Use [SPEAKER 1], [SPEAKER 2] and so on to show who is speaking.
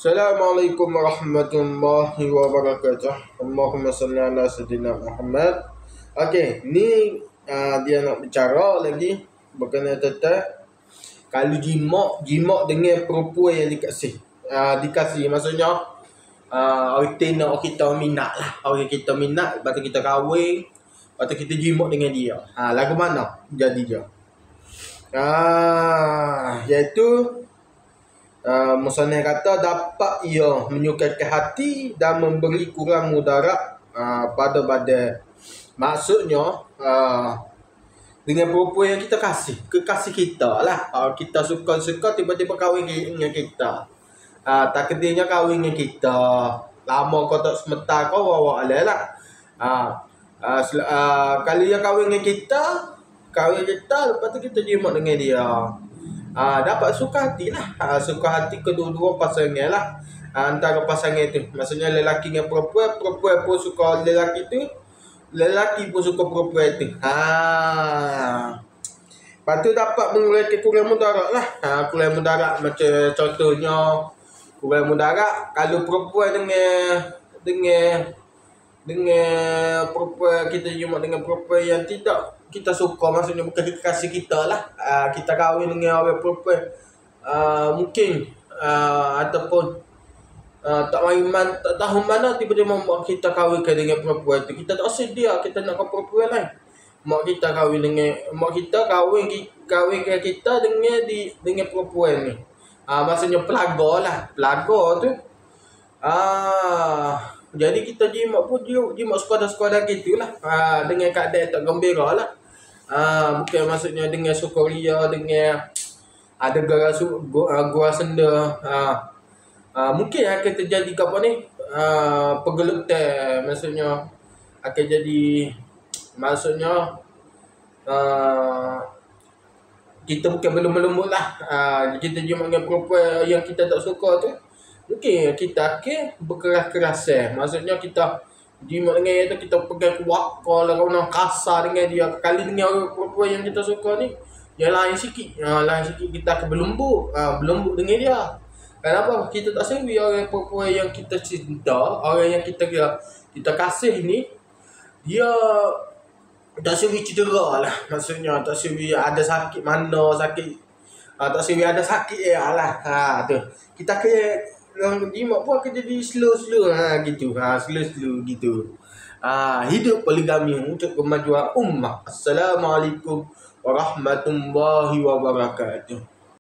[SPEAKER 1] Assalamualaikum warahmatullahi wabarakatuh. Allahumma salli ala sayyidina Muhammad. Okey, ni dia nak bicara lagi berkenaan tentang kalau jimat dengan perempuan yang dikasih maksudnya orang kita minat lah. Orang kita minat, lepas tu kita kahwin, lepas tu kita jimat dengan dia. Lagu mana jadi dia? Iaitu Musannif kata dapat ia menyukakan hati dan memberi kurang mudarat pada badan. Maksudnya dengan perempuan yang kita kasih, kekasih kita lah. Kita suka-suka tiba-tiba kahwin dengan kita. Takdirnya kahwin dengan kita. Lama kau tak sementara kau bawa alih lah. Kalau dia kahwin dengan kita, lepas tu kita jimat dengan dia. Dapat suka hati lah. Suka hati kedua-dua pasangan lah. Antara pasangan tu, maksudnya lelaki dengan perempuan, perempuan pun suka lelaki tu, lelaki pun suka perempuan tu. Lepas tu dapat mengeluarkan kurang mudarat lah. Kurang mudarat macam contohnya, kurang mudarat kalau perempuan dengan perempuan, kita jimat dengan perempuan yang tidak kita suka, maksudnya bukan kekasih kita lah. Kita kahwin dengan orang perempuan mungkin ataupun tak tahu mana tiba-tiba mak kita kahwinkan dengan perempuan tu. Kita tak sedia, kita nak ke perempuan lain. Mak kita kahwin kita dengan perempuan ni. Maksudnya pelaga tu. Jadi kita jimat pun jimat sekadar-sekadar gitulah. Dengan keadaan tak gembira lah. Bukan maksudnya dengan sukaria, dengan ada gua senda. Mungkin akan terjadi apa ni, pergelutan, maksudnya akan jadi, maksudnya kita bukan berlembut lah. Kita jimat dengan perempuan yang kita tak suka tu, mungkin kita akan berkeras-kerasan. Maksudnya kita jimat dengan dia tu, kita pegang kuat, kalau orang kasar dengan dia. Kali dengan orang perempuan yang kita suka ni, yang lain sikit. Lain sikit kita akan berlembut dengan dia. Kenapa? Kita tak sewi orang perempuan yang kita cinta, orang yang kita kasih ni, dia tak sewi cedera lah. Maksudnya tak sewi ada sakit mana, tak sewi ada sakit lah. Tu. Kita akan jimat pun akan jadi slow gitu. Slow gitu. Hidup poligami untuk kemajuan ummah. Assalamualaikum warahmatullahi wabarakatuh.